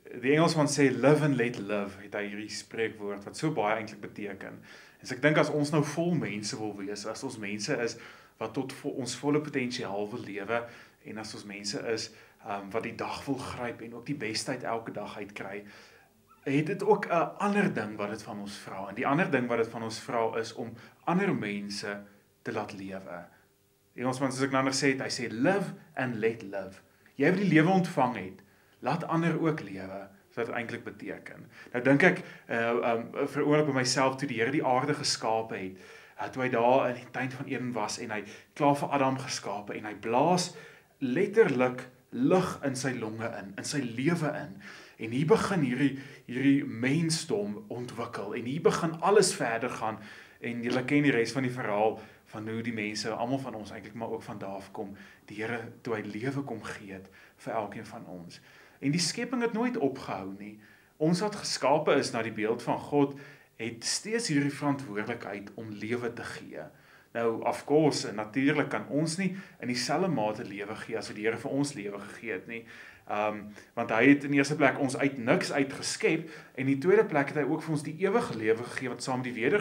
Die Engelsman sê live and let live, het hy hierdie spreekwoord wat so baie eintlik beteken. En so ek dink as ons nou vol mense wil wees, as ons mense is wat tot ons volle potensiaal wil lewe, en as ons mense is wat die dag wil gryp en ook die bestheid elke dag uitkry, het dit ook 'n ander ding wat dit van ons vra. En die ander ding wat dit van ons vra is om ander mense te laat lewe. Die Engelsman, soos ek nou nog gesê het, hy sê live and let live. Jy wat die lewe ontvang het, laat ander ook lewe, so wat dit eintlik beteken. Nou dink ek vir 'n oomblik by myself, toe die Here die aarde geskape het, toe hy daar in die tuin van Eden was en hy klaar vir Adam geskape en hy blaas letterlik lug in sy longe in sy lewe in. En hier begin hierdie mensdom ontwikkel en hier begin alles verder gaan en julle ken die res van die verhaal van hoe die mense, almal van ons eintlik maar ook van daar af kom, die Here toe hy lewe kom gee het vir elkeen van ons. En die skepping het nooit opgehou nie. Ons wat geskape is na die beeld van God, het steeds hierdie verantwoordelikheid om lewe te gee. Nou, of course, en natuurlik kan ons nie in dieselfde mate lewe gee as wat die Here vir ons lewe gegee het nie. Want hy het in die eerste plek ons uit niks uitgeskep, en in die tweede plek het hy ook vir ons die ewige lewe gegee wat saam met die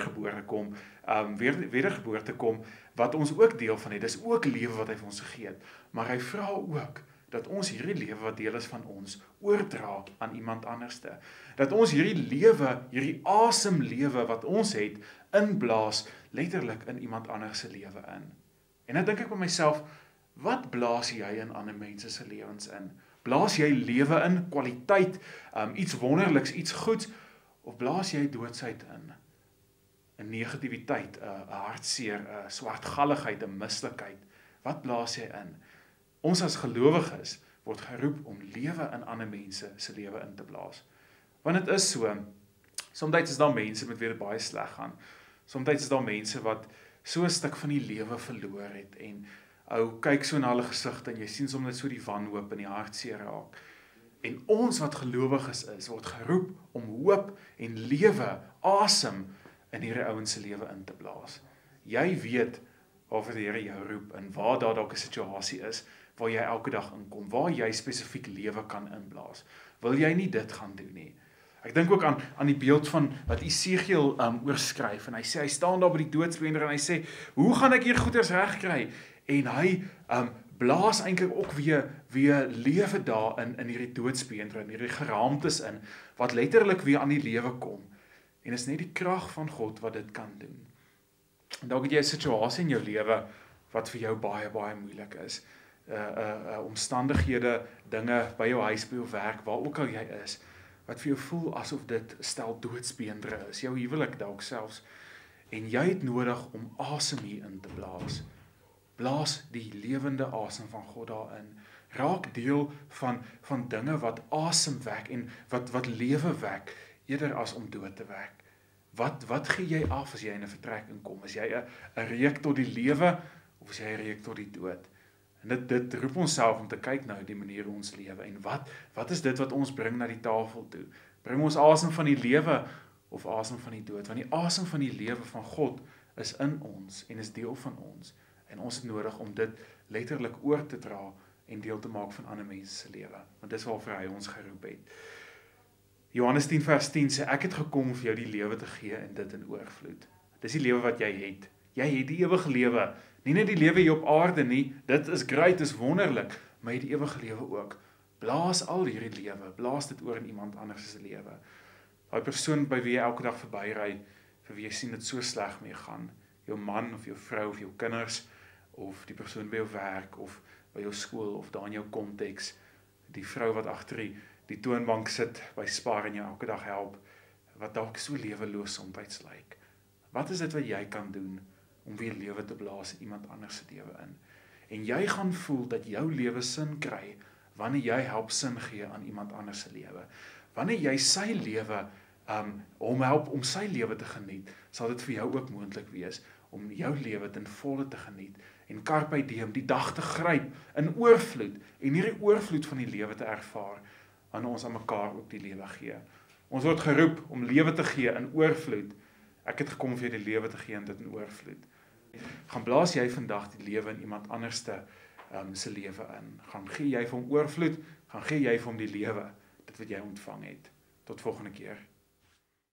wedergeboorte kom, wat ons ook deel van het. Dis ook lewe wat hy vir ons gegee het. Maar hy vra ook dat ons hierdie lewe wat deel is van ons, oordra aan iemand anderste. Dat ons hierdie lewe, hierdie asemlewe wat ons het, inblaas letterlik in iemand anders se lewe in. En dan dink ek by myself, wat blaas jy in ander mense se lewens in? Blaas jy lewe in, kwaliteit, iets wonderliks, iets goeds, of blaas jy doodsheid in? 'n negativiteit, 'n hartseer, 'n swartgalligheid, 'n mislikheid. Wat blaas jy in? Ons as gelowiges word geroep om lewe in ander mense se lewe in te blaas. Want dit is so, soms is daar mense met wie dit baie sleg gaan. Soms is daar mense wat so 'n stuk van die lewe verloor het en kyk so na hulle gesigte en jy sien soms net so die wanhoop en die hartseer raak. En ons wat gelowiges is, word geroep om hoop en lewe, asem in hierdie ouens se lewe in te blaas. Jy weet waarvoor die Here jou roep en waar daar dalk 'n situasie is waar jy elke dag inkom, waar jy spesifiek lewe kan inblaas. Wil jy nie dit gaan doen nie? Ek dink ook aan die beeld van wat Esegiel oorskryf en hy sê, hy staan daar by die doodsbeender en hy sê, hoe gaan ek hier goeders regkry? En hy blaas eintlik ook weer lewe daar in hierdie doodsbeender, in hierdie geraamtes in, wat letterlik weer aan die lewe kom. En is net die krag van God wat dit kan doen. En dalk het jy 'n situasie in jou lewe wat vir jou baie, baie moeilik is. Omstandighede, dinge by jou huis, by jou werk, waar ook al jy is, wat vir jou voel asof dit stel doodsbeendere is, jou huwelik dalk selfs, en jy het nodig om asem hier in te blaas. Blaas die lewende asem van God daarin. Raak deel van dinge wat asem wek en wat lewe wek, eerder as om dood te wek. Wat gee jy af as jy in 'n vertrekking kom? Is jy 'n reuk tot die lewe of is jy 'n reuk tot die dood? En dit roep ons self om te kyk na die manier hoe ons lewe en wat is dit wat ons bring na die tafel toe? Bring ons asem van die lewe of asem van die dood? Want die asem van die lewe van God is in ons en is deel van ons. En ons het nodig om dit letterlik oor te dra en deel te maak van ander mense se lewe. Want dis waarvoor hy ons geroep het. Johannes 10 vers 10 sê, ek het gekom om vir jou die lewe te gee en dit in oorvloed. Dis die lewe wat jy het. Jy het die ewige lewe. Nie net die lewe hier op aarde nie, dit is great, is wonderlik, maar jy het die ewige lewe ook. Blaas al hierdie lewe, blaas dit oor in iemand anders se lewe. Daai persoon by wie jy elke dag verbyry, vir wie jy sien dit so sleg mee gaan, jou man of jou vrou of jou kinders, of die persoon by jou werk, of by jou skool, of daar in jou konteks, die vrou wat agter die toonbank sit by Spar en jou elke dag help, wat dalk so leweloos soms lyk. Wat is dit wat jy kan doen om weer lewe te blaas in iemand anders se lewe in? En jy gaan voel dat jou lewe sin kry wanneer jy help sin gee aan iemand anders se lewe. Wanneer jy sy lewe hom help om sy lewe te geniet, sal dit vir jou ook moontlik wees om jou lewe ten volle te geniet en carpe diem, die dag te gryp in oorvloed en hierdie oorvloed van die lewe te ervaar wanneer ons aan mekaar ook die lewe gee. Ons word geroep om lewe te gee in oorvloed. Ek het gekom vir die lewe te gee en dit in oorvloed. Gaan blaas jy vandag die lewe in iemand anderste se lewe in. Gaan gee jy vir hom oorvloed, gaan gee jy vir hom die lewe. Dit dit wat jy ontvang het. Tot volgende keer.